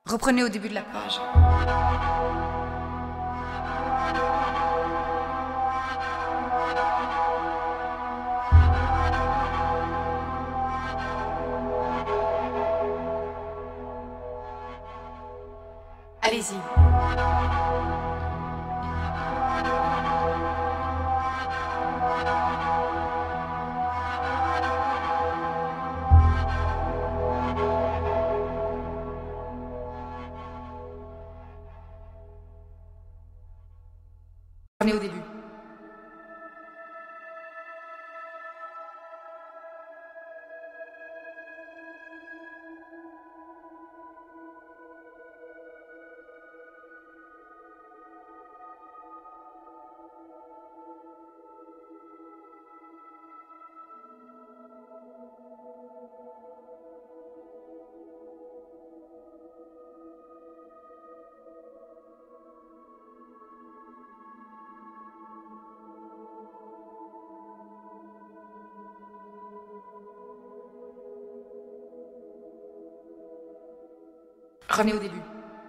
Reprenez au début de la page. Allez-y. Reprenez au début. Revenez au début.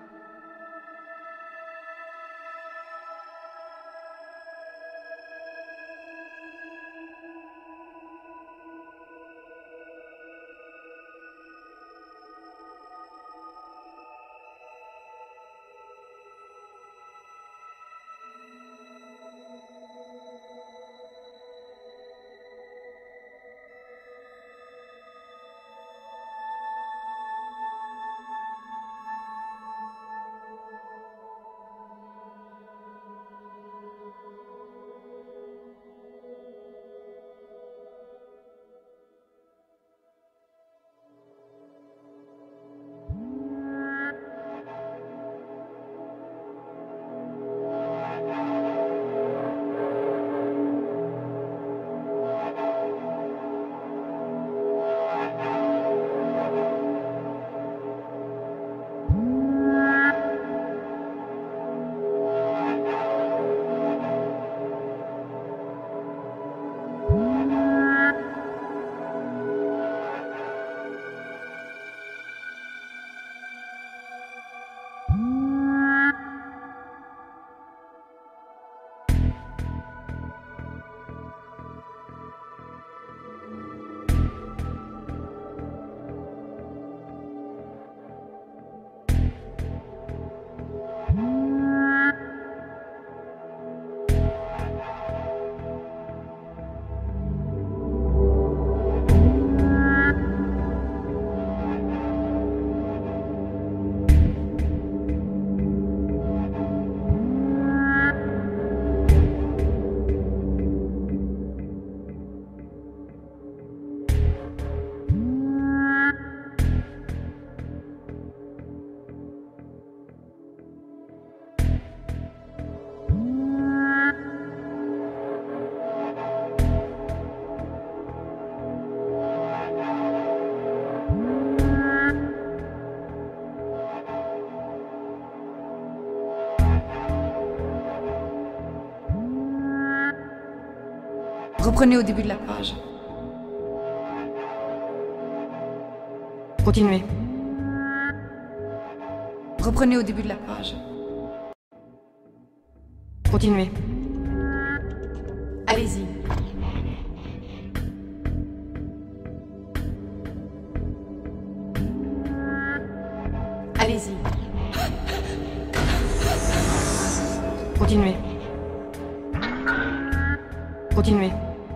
Reprenez au début de la page. Continuez. Reprenez au début de la page. Continuez. Allez-y. Allez-y. Continuez. Continuez.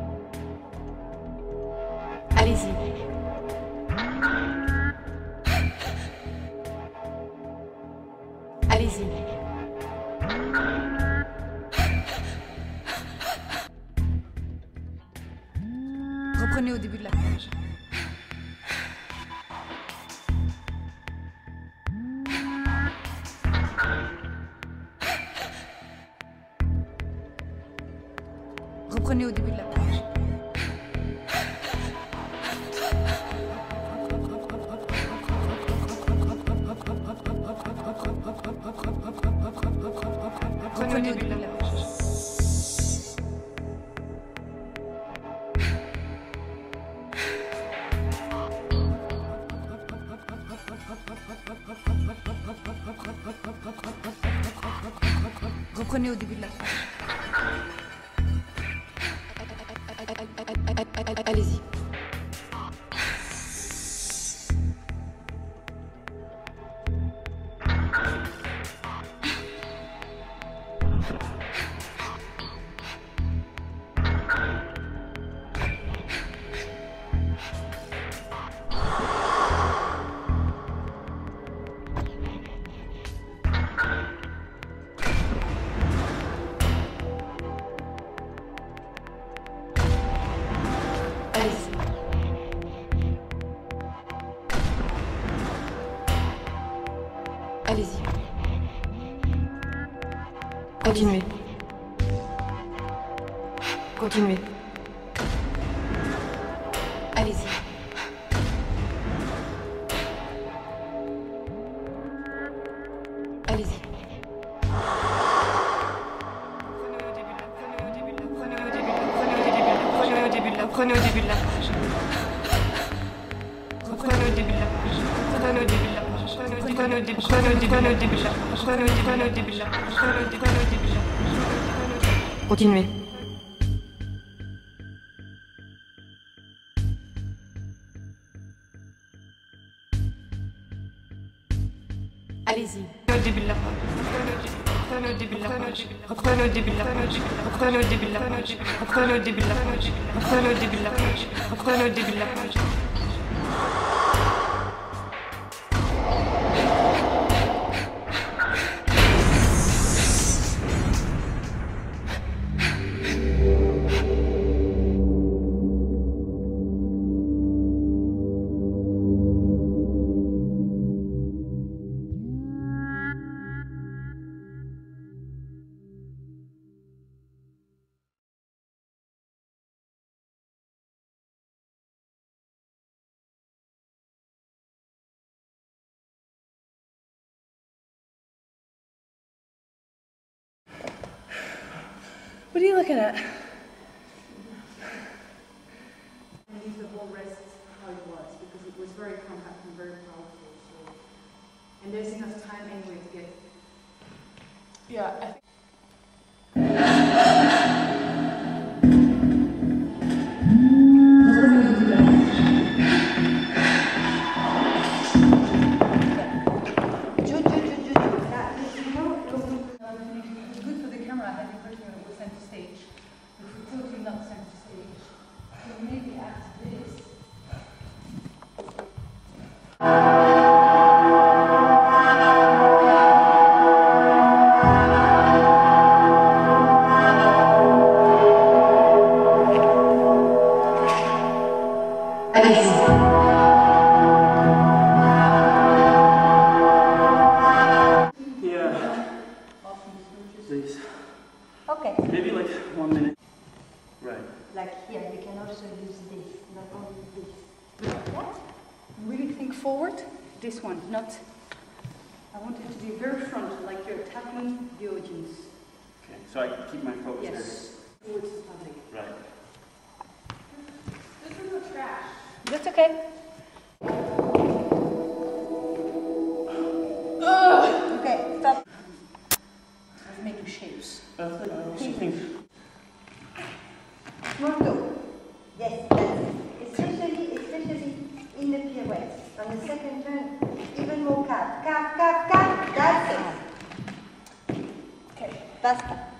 Allez-y. Allez-y. Reprenez au début de la page. Reprenez au début de la page. Reprenez au début de la page. Reprenez au début de la phrase. Allez-y. Allez-y. Continuez. Continuez. Allez-y. Allez-y. Reprenez au début de la phrase. Reprenez au début de la phrase. Reprenez au début de la phrase. Reprenez au début de la phrase. Reprenez au début de la phrase. Reprenez au début de la phrase. Reprenez au début de la phrase. Continuez. Allez-y. Au début de la phrase. Reprenez au début de la phrase. Reprenez au début de la phrase. Reprenez au début de la phrase. Reprenez au début de la phrase. Reprenez au début de la phrase. Reprenez au début de la phrase. What are you looking at? Leave the whole rest how it was, because it was very compact and very powerful. So, and there's enough time anyway to get. Yeah, I think. It's good for the camera that you put it center stage. If we totally not center stage, so maybe after this. Please. Okay, Maybe like 1 minute. Right. like here, you can also use this, not only this. What? Really think forward. This one, not. I want it to be very front, like you're tackling the audience. Okay. So I keep my focus Yes. Towards the public. there. Right. This is the trash. That's okay. Okay, stop. I'm making shapes. I also think. Small toe. Yes, that's it. Especially in the pirouette. On the second turn, even more cap. Cap, cap, cap. That's it. Okay. Basta.